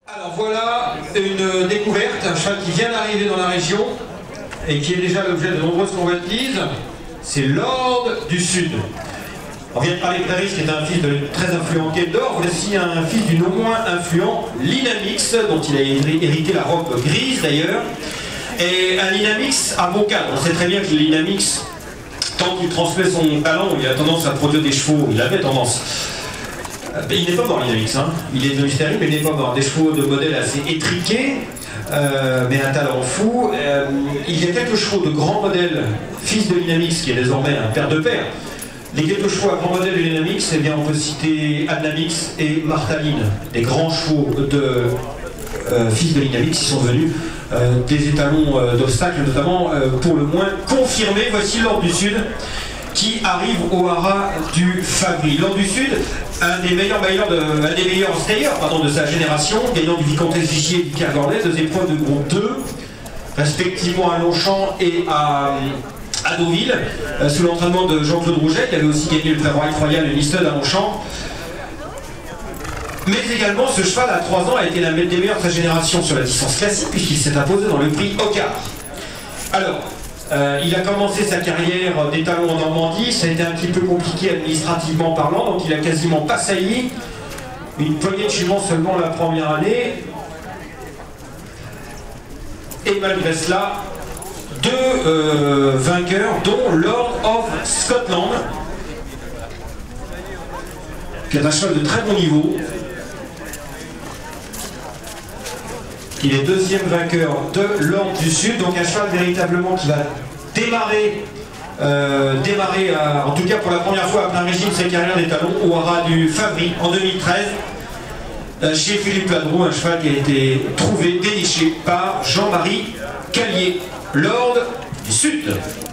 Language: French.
Alors voilà une découverte, un cheval qui vient d'arriver dans la région et qui est déjà l'objet de nombreuses convoitises. C'est l'Ord du Sud. On vient de parler de Clarisse qui est un fils très influent d'Or. Voici un fils du non moins influent Linamix, dont il a hérité la robe grise d'ailleurs. Et un Linamix avocat. On sait très bien que le Linamix, tant qu'il transmet son talent, il a tendance à produire des chevaux. Il avait tendance. Il n'est pas mort Linamix, hein. Il est devenu stérile, mais il n'est pas mort. Des chevaux de modèle assez étriqués, mais un talent fou. Il y a quelques chevaux de grands modèles, fils de Linamix, qui est désormais un père de père. Les quelques chevaux à grand modèle de Linamix, eh bien, on peut citer Adnamix et Martaline, des grands chevaux de fils de Linamix qui sont devenus des étalons d'obstacles, notamment pour le moins confirmés. Voici l'Ordre du Sud qui arrive au haras du Fabry. L'Ordre du Sud, un des meilleurs stayers de sa génération, gagnant du Vicomtesse Vigier et du Kergorlet, 2 épreuves de groupe 2, respectivement à Longchamp et à Deauville, sous l'entraînement de Jean-Claude Rouget, qui avait aussi gagné le Prix Royal et Listed à Longchamp. Mais également, ce cheval, à 3 ans, a été l'un des meilleurs de sa génération sur la distance classique, puisqu'il s'est imposé dans le prix Ocar. Alors, il a commencé sa carrière d'étalon en Normandie, ça a été un petit peu compliqué administrativement parlant, donc il a quasiment pas sailli. Une poignée de juments seulement la première année. Et malgré cela, 2 vainqueurs, dont Lord of Scotland, qui est un cheval de très bon niveau. Il est 2e vainqueur de l'Ordre du Sud, donc un cheval véritablement qui va démarrer, en tout cas pour la première fois après un régime de sa carrière d'étalon, au haras du Fabry en 2013, chez Philippe Ladreau, un cheval qui a été trouvé, déniché par Jean-Marie Callier, l'Ordre du Sud.